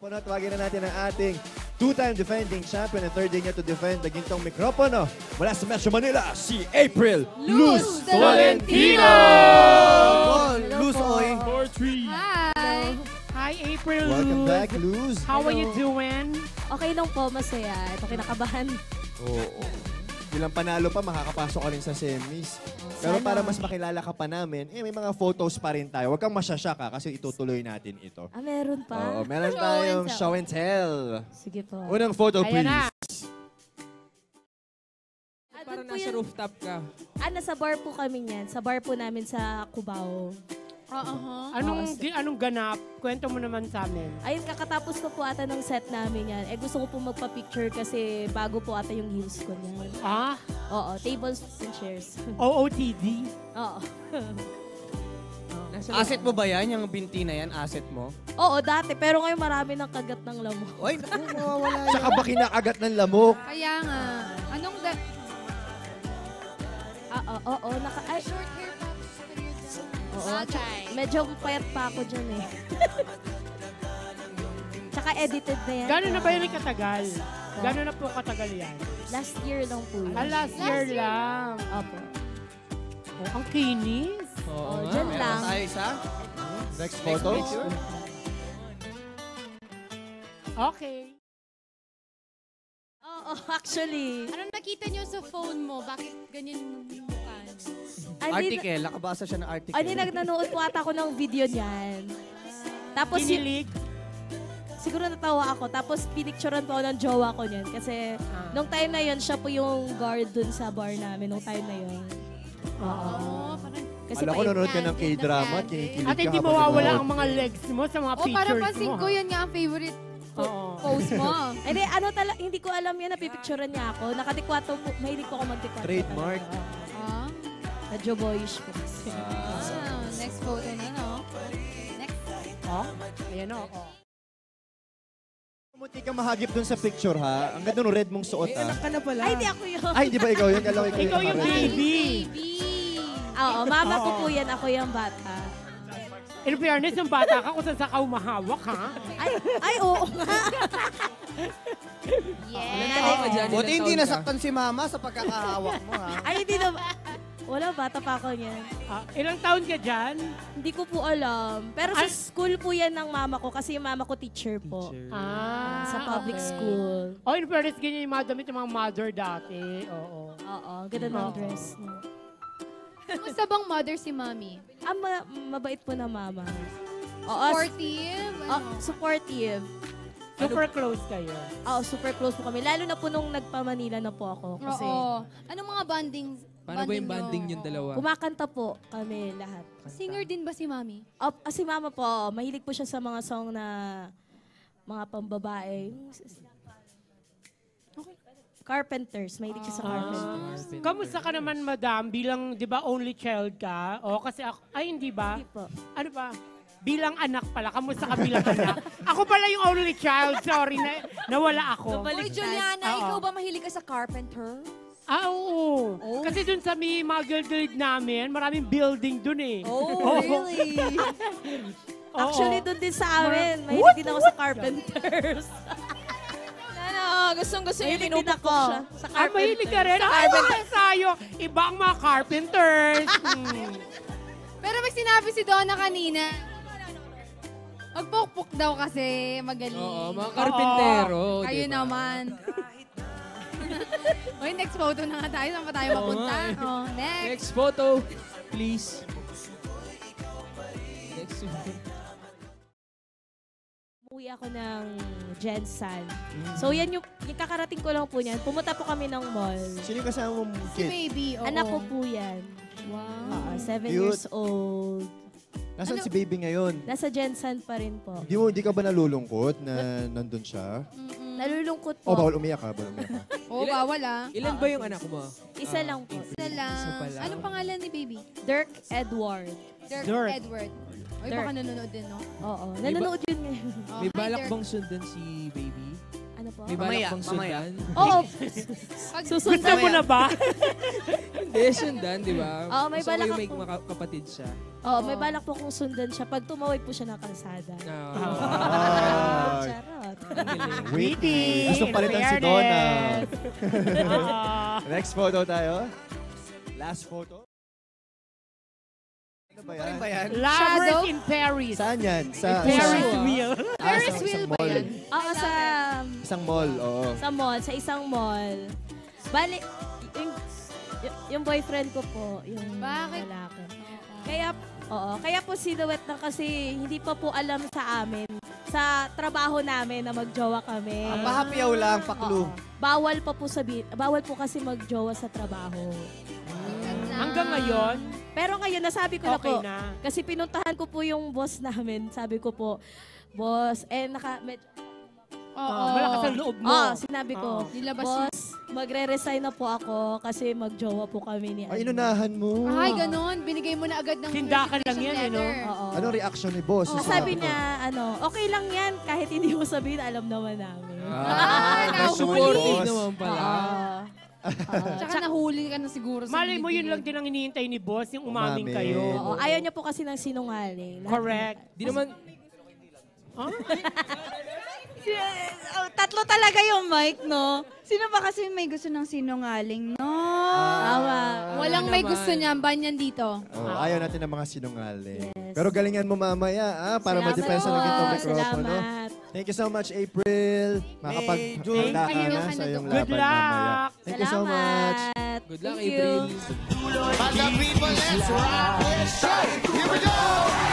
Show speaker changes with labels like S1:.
S1: mikropono. Tawagin na natin ang ating two-time defending champion and third day niya to defend the gintong mikropono. Mula sa Metro Manila, si April Luz Tolentino!
S2: Luz, oy.
S3: 4-3.
S4: Hi!
S3: Hi, April.
S1: Welcome back, Luz.
S3: How are you doing?
S4: Okay lang po, masaya. Ito kinakabahan.
S1: Oo. Bilang panalo pa, makakapasok ka rin sa semis. Pero para mas makilala ka pa namin, may mga photos pa rin tayo. Huwag kang masyasya ka kasi itutuloy natin ito.
S4: Meron pa?
S1: Oo, meron tayong show and tell.
S4: Sige po.
S1: Unang photo, please.
S3: Ayan na.
S5: Parang nasa rooftop ka.
S4: Nasa bar po kami niyan. Sa bar po namin sa Cubao.
S3: Anong ganap? Kwento mo naman sa amin.
S4: Ayun, kakatapos ko po ata ng set namin yan. Gusto ko po magpa-picture kasi bago po ata yung heels ko niyan. Oo, tables and chairs.
S3: OOTD?
S4: Oo.
S2: Asset mo ba yan? Yung binti na yan, asset mo?
S4: Oo, dati. Pero ngayon marami ng kagat ng lamok.
S2: Oy, mawawala yan.
S1: Saka ba kinakagat ng lamok?
S6: Kaya nga. Anong
S4: Oo, ay,
S6: short hair pops period.
S4: oo, medyo payat pa ako dyan eh. Tsaka edited na yan.
S3: Gano'n na ba yun katagal? Gano'n na po katagal yan?
S4: Last year lang po yun.
S3: Last year lang.
S4: Opo.
S3: Oh, ang kinis.
S4: Oo, dyan
S2: Meron
S4: lang.
S2: tayo isa.
S1: Next photo.
S2: picture.
S3: Okay.
S4: Oo, actually.
S6: Anong nakita niyo sa phone mo? Bakit ganyan yung mukha niyo?
S2: Article. Nakabasa siya ng article.
S4: Nanonood po ata ako ng video niyan. Tapos,
S3: Kinilig.
S4: siguro natawa ako. Tapos, pinicturean po ako ng jowa ko niyan. Kasi, nung time na yun, siya po yung guard dun sa bar namin. Nung time na yun. Oo.
S6: Parang,
S4: Kasi
S1: Alam ko nanonood ka ng K-drama,
S6: At
S1: kinikilig
S3: At
S1: ka
S3: hindi
S1: habang
S3: mawawala
S1: nanonood.
S3: ang mga legs mo sa mga pictures
S6: parang
S3: mo.
S6: pansin ko, yan nga ang favorite
S3: Oo.
S6: pose mo.
S4: Hindi, hindi ko alam yan. Napipicturean niya ako. Nakadikwato po. Mahilig po ako magdikwato.
S1: Trademark.
S6: Ah,
S4: Medyo boyish po kasi.
S6: next photo na, no? Next.
S3: Oh? Ayan o.
S1: Munti kang mahagip dun sa picture, ha? Ang ganda ng red mong suot, ha?
S2: Anak ka na pala.
S4: Ay, hindi ako yun.
S1: Ay, di ba ikaw yun? Kala ko
S3: Ikaw yung baby.
S4: Oo, mama ko po yan. Ako yung bata.
S3: In fairness, yung bata ka kung saan sa ka umahawak, ha?
S4: Ay, oo nga.
S5: Ilan taon ka dyan?
S2: Buti
S5: Ilan
S2: hindi
S5: taon ka?
S2: nasaktan si mama sa pagkakahawak mo, ha?
S4: Ay, hindi na. Wala, bata pa ako niyan.
S3: Ilang taon ka dyan?
S4: Hindi ko po alam. Pero sa school po yan ng mama ko kasi yung mama ko teacher po. Sa public
S3: okay.
S4: school.
S3: Oh, in fairness, ganyan yung mga damit ng mga mother dati. Oo.
S4: Oo, ganda ng dress niya.
S6: Kumusta bang mother si Mami?
S4: Mabait po na mama. Oo,
S6: Supportive?
S4: supportive.
S3: Super close kayo.
S4: Oo, super close po kami. Lalo na po nung nagpa-Manila na po ako. Kasi
S6: Oo. Anong mga banding?
S5: Paano ba yung banding yung dalawa?
S4: kumakanta po kami lahat.
S6: Singer din ba si Mami?
S4: Si mama po, mahilig po siya sa mga song na mga pambabae. Carpenters, mahilig siya sa Carpenters.
S3: Kamusta ka naman, madam? Bilang, di ba, only child ka? O, kasi ako, ay, hindi ba?
S4: Hindi po.
S3: Ano ba? Bilang anak pala. Kamusta ka bilang anak? Ako pala yung only child. Sorry, nawala ako.
S6: Uy, Juliana,
S3: Oo.
S6: ikaw ba mahilig ka sa carpenter?
S3: Oo. Kasi dun sa mga girl-girl namin, maraming building dun eh.
S6: Really?
S3: Oo.
S4: Actually, doon din sa amin. Mahilig din ako sa Carpenters.
S6: Gustong-gusto
S4: Mahilig din ako sa Carpenters.
S3: Mahilig ka rin? Ay, wala tayo. Iba ang mga carpenters.
S6: Pero may sinabi si Donna kanina, magpukpuk daw kasi magaling.
S5: Oo, mga karpintero.
S6: Kayo
S5: diba?
S6: naman. Uy, next photo na nga tayo. Saan pa tayo mapunta?
S5: nga eh.
S6: Oh, next.
S5: Next photo, please. Next photo.
S4: Umuwi ako ng Jensan. So, yan yung kakarating ko lang po niyan. Pumunta po kami ng mall.
S1: Sino yung kasama mong
S6: Si
S1: kid?
S6: baby, oo.
S4: Anak ko po yan.
S6: Wow.
S4: 7
S1: Cute.
S4: years old.
S1: Nasaan si baby ngayon?
S4: Nasa Jensan pa rin po.
S1: Hindi ka ba nalulungkot na nandun siya?
S4: Nalulungkot
S1: Oh,
S4: po.
S1: bawal umiyak ka. Bawal umiyak ka.
S6: Oo, bawal ah.
S5: Ilan ba yung anak mo?
S4: Isa lang po.
S6: Isa lang.
S5: Isa pa lang.
S6: Anong pangalan ni baby?
S4: Dirk Edward.
S6: Dirk Edward. Oy,
S4: Dirk.
S6: baka nanonood din, no?
S4: Oo. Nanonood yun ngayon.
S5: May
S6: Hi,
S5: balak
S6: Dirk.
S5: bang sundan si baby?
S4: Ano po?
S5: May balak
S2: Mamaya,
S5: bang
S2: mamaya.
S5: sundan?
S4: Oo.
S6: Pag
S3: Gusto mo na ba?
S5: Hindi, sundan, di ba?
S4: Oo, may
S5: Gusto ko
S4: balak
S5: yung may
S4: ako.
S5: kapatid siya.
S4: Oo, may balak po kung sundan siya pag tumawid po siya ng kalsada.
S5: Na,
S1: Ay.
S4: Charot.
S5: Galing.
S1: Witty. Gusto palitan si Donna.
S3: Ah.
S1: Next photo tayo. Last photo. Ano ba
S2: Pa rin
S1: yan?
S2: ba yan?
S3: Lovers
S6: Shadow?
S3: in Paris.
S1: Saan yan?
S3: Ferris wheel.
S6: Ferris wheel ba yan?
S4: Oo,
S1: Isang mall, oo.
S4: sa isang mall. Bali, yung boyfriend ko po, yung
S6: Bakit?
S4: lalaki. Kaya po sinuwet na kasi hindi pa po alam sa amin, sa trabaho namin na magjowa kami.
S2: Pahapiyaw lang, paklu.
S4: Oo. Bawal po kasi magjowa sa trabaho.
S3: Hanggang ngayon,
S4: Pero ngayon, nasabi ko na
S3: okay
S4: po.
S3: na.
S4: Kasi pinuntahan ko po yung boss namin. Sabi ko po, boss,
S6: Oo.
S3: malakas ang loob mo.
S4: sinabi ko,
S3: Oo.
S6: Nilabas
S4: boss, magre-resign na po ako kasi magjowa po kami ni
S1: Ay, inunahan mo.
S6: Ay, ganon. Binigay mo na agad ng
S3: Tindakan lang
S6: resignation
S3: yan, eh, no?
S6: letter.
S4: Oo.
S1: Anong reaction ni boss?
S6: Oo.
S4: Sabi niya, okay lang yan, kahit hindi mo sabihin, alam naman namin.
S5: Supportive
S1: boss.
S5: naman pala.
S6: Tsaka nahuli ka na siguro sa
S3: Malay mo, yun lang
S6: bibig.
S3: din ang hinihintay ni boss, yung umaming
S1: Umamin.
S3: kayo.
S4: Oo, ayaw niya po kasi ng sinungaling.
S3: Correct.
S5: Di naman,
S7: Tatlo talaga yung mic, no? Sino ba kasi may gusto ng sinungaling, no?
S4: Tama.
S6: Walang may gusto niya, banyan dito.
S1: Oh, ayaw natin ng mga sinungaling.
S4: Yes.
S1: Pero galingan mo mamaya, para
S6: Salamat
S1: ma-depensa
S6: po.
S1: ng itong mikropono.
S4: Salamat.
S1: Thank you so much, April. Makapag-handa ka
S6: Thank you.
S1: na sa iyong
S3: Good
S1: laban mamaya.
S3: luck!
S1: Thank you so much.
S4: Salamat.
S5: good luck,
S4: Thank you.
S5: April.
S8: My people, let's rock with a show. Here we go.